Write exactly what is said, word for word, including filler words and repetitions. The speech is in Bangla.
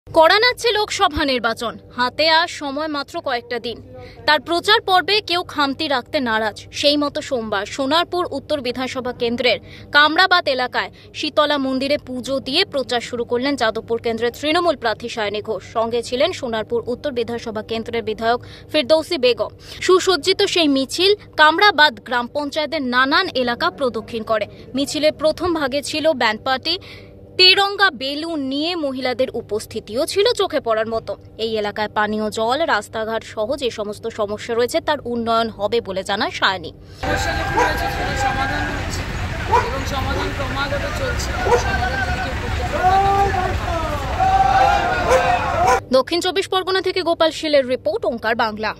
কড়া নাড়ছে লোকসভা নির্বাচন, হাতে আর সময় মাত্র কয়েকটা দিন। তার প্রচার পর্বে কেউ খামতি রাখতে নারাজ। সেই মতো সোমবার সোনারপুর উত্তর বিধানসভা কেন্দ্রের কামরাবাদ এলাকায় শীতলা মন্দিরে পুজো দিয়ে প্রচার শুরু করলেন যাদবপুর কেন্দ্রের তৃণমূল প্রার্থী সায়নী ঘোষ। সঙ্গে ছিলেন সোনারপুর উত্তর বিধানসভা কেন্দ্রের বিধায়ক ফিরদৌসী বেগম। সুসজ্জিত সেই মিছিল কামরাবাদ গ্রাম পঞ্চায়েতের নানান এলাকা প্রদক্ষিণ করে। মিছিলের প্রথম ভাগে ছিল ব্যান্ড পার্টি, তেরঙ্গা, বেলুন নিয়ে মহিলাদের উপস্থিতিও ছিল চোখে পড়ার মতো। এই এলাকায় পানীয় জল, রাস্তাঘাট সহ যে সমস্ত সমস্যা রয়েছে তার উন্নয়ন হবে বলে জানায় সায়নী। দক্ষিণ চব্বিশ পরগনা থেকে গোপাল শীলের রিপোর্ট, ওঙ্কার বাংলা।